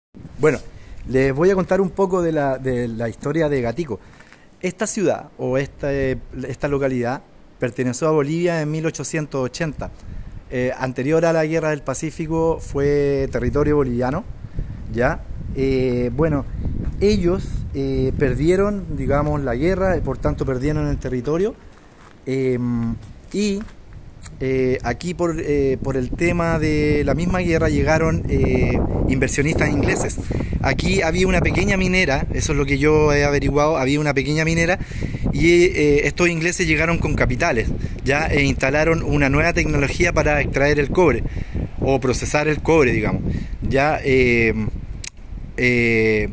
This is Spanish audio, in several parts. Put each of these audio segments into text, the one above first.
Bueno, les voy a contar un poco de la historia de Gatico. Esta ciudad o esta localidad perteneció a Bolivia en 1880. Anterior a la Guerra del Pacífico fue territorio boliviano, ¿ya? Bueno, ellos perdieron, digamos, la guerra, por tanto perdieron el territorio. Y aquí por el tema de la misma guerra llegaron inversionistas ingleses. Aquí había una pequeña minera, eso es lo que yo he averiguado, había una pequeña minera y estos ingleses llegaron con capitales, ya, e instalaron una nueva tecnología para extraer el cobre o procesar el cobre, digamos. Ya en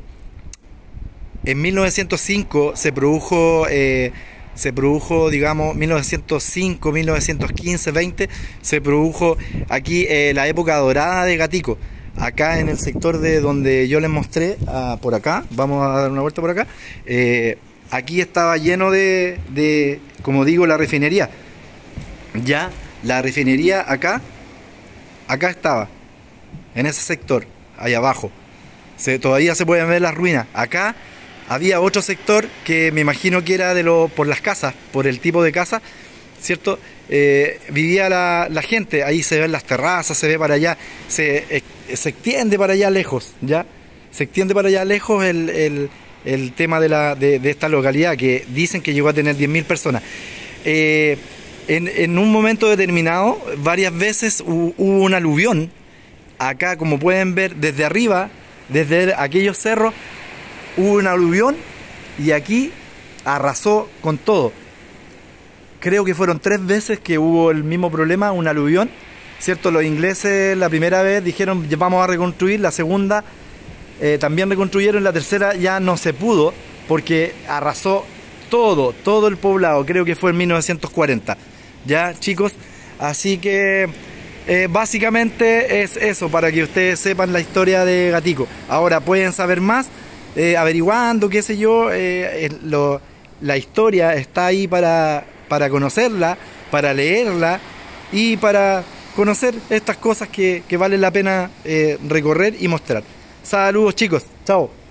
1905 se produjo, digamos, 1905, 1915, 20, se produjo aquí la época dorada de Gatico. Acá en el sector de donde yo les mostré, por acá, vamos a dar una vuelta por acá, aquí estaba lleno de, como digo, la refinería. Ya, la refinería acá estaba, en ese sector, ahí abajo. Todavía se pueden ver las ruinas. Acá había otro sector que me imagino que era por las casas, por el tipo de casa, ¿cierto? Vivía la gente, ahí se ven las terrazas, se ve para allá, se extiende para allá lejos, ¿ya? Se extiende para allá lejos el tema de esta localidad, que dicen que llegó a tener 10.000 personas. En un momento determinado, varias veces hubo un aluvión. Acá, como pueden ver desde arriba, desde aquellos cerros, hubo un aluvión y aquí arrasó con todo. Creo que fueron 3 veces que hubo el mismo problema, un aluvión, ¿cierto? Los ingleses la primera vez dijeron vamos a reconstruir, la segunda también reconstruyeron, la tercera ya no se pudo porque arrasó todo el poblado, creo que fue en 1940. Ya, chicos, así que básicamente es eso, para que ustedes sepan la historia de Gatico. Ahora pueden saber más averiguando, qué sé yo, la historia está ahí para conocerla, para leerla y para conocer estas cosas que vale la pena recorrer y mostrar. Saludos, chicos, chao.